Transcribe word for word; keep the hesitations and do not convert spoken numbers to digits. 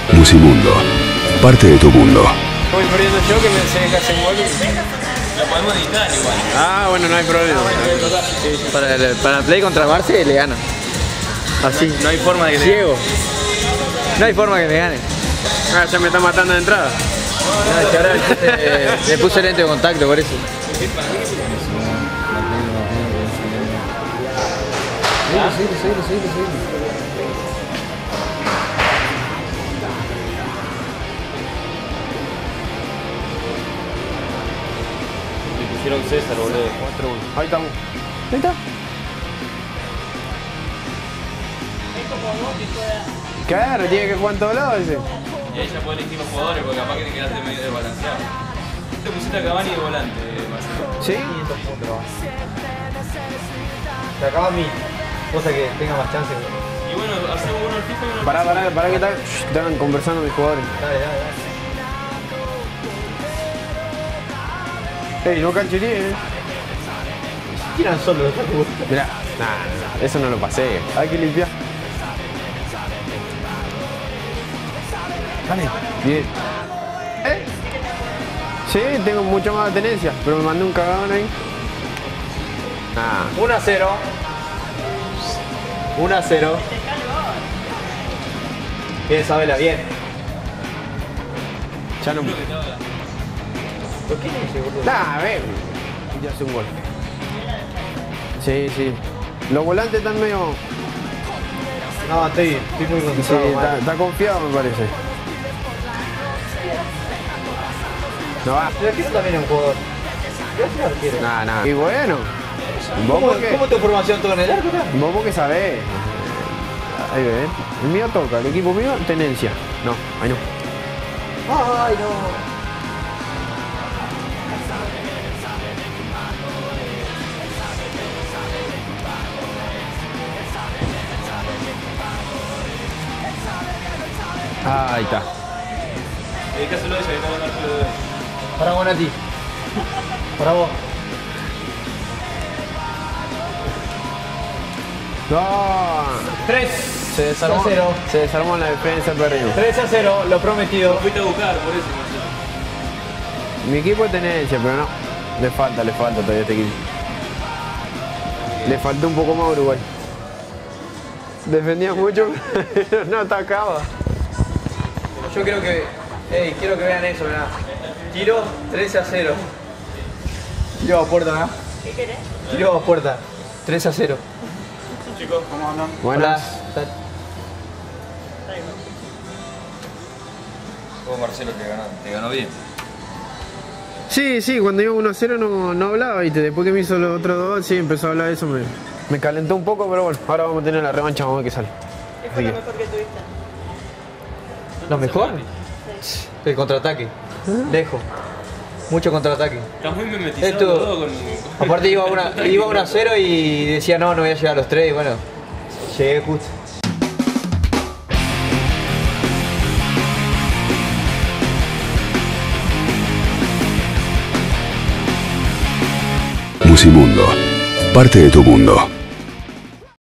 Musimundo, parte de tu mundo. Voy perdiendo yo que me sé que hacen gol. Lo podemos editar igual. Ah, bueno, no hay problema. Para el, para el play contra Marce le gana. Así. No hay forma de que Ciego. No hay forma que me gane. Ah, ya me está matando de entrada. No, es que ahora eh, le puse lente de contacto, por eso. Seguilo, seguilo, seguilo, seguilo. le pusieron César, boludo. cuatro uno. Ahí estamos. Ahí está. Claro, tiene que jugar en todos lados ese. Y ahí ya podés elegir los jugadores porque capaz que te quedaste medio desbalanceado. Te pusiste a Cavani de volante, Marcelo. ¿Sí? Se acaba a mí. Cosa que tenga más chance. Y bueno, hacemos uno al FIFA y uno al Pará, pará, pará que están, están conversando mis jugadores. Dale, dale, dale. Ey, no cancheríes, eh. Tiran solo los Mirá, nah, nah, eso no lo pasé. Hay que limpiar. Dale. Bien. ¿Eh? Sí, tengo mucha más tenencia, pero me mandé un cagadón ahí. Ah. uno a cero. uno a cero. Bien, Sabela, bien. Ya no. ¿Por qué no ese boludo? Nah, ven. Ya hace un gol. Sí, sí. Los volantes están medio. No, estoy, estoy muy Sí, concentrado. está, está confiado, me parece. No va. Pero aquí también es un jugador. ¿Qué hace el arquero? Nah, nah. Y bueno. ¿Vos ¿Cómo, por qué? ¿Cómo tu formación todo en el arco acá? ¿Vos por qué sabés? Ahí ven. El mío toca, el equipo mío, tenencia. No, ahí no. Ay, no. Ah, ahí está. Dedicáselo a ella, que está mandando de Para vos, Nati. Para vos. No. tres. Se desarmó, cero. se desarmó en la defensa, perdimos. tres a cero, lo prometido. Lo fuiste a buscar, por eso, Marcelo. Mi equipo es tenencia, pero no. Le falta, le falta todavía a este equipo. Le faltó un poco más a Uruguay. Defendía mucho, pero no atacaba. Yo creo que. Ey, quiero que vean eso, mirá. Tiro tres a cero. Tiro a puerta, ¿no? ¿Qué querés? Tiro a puerta. tres a cero. Chicos, ¿cómo andan? Buenas. Hola. Vos, Marcelo, te ganó, te ganó bien. Sí, sí, cuando iba uno a cero no, no hablaba, ¿viste? Después que me hizo los otros dos, sí, empezó a hablar de eso. Me, me calentó un poco, pero bueno, ahora vamos a tener la revancha, vamos a ver qué sale. ¿Qué fue lo mejor que tuviste? ¿Lo mejor? El contraataque. Lejos. Mucho contraataque. Estás muy mimetizado Esto- todo con... Aparte iba una, iba uno a cero y decía no, no voy a llegar a los tres y bueno, llegué justo. Musimundo, parte de tu mundo.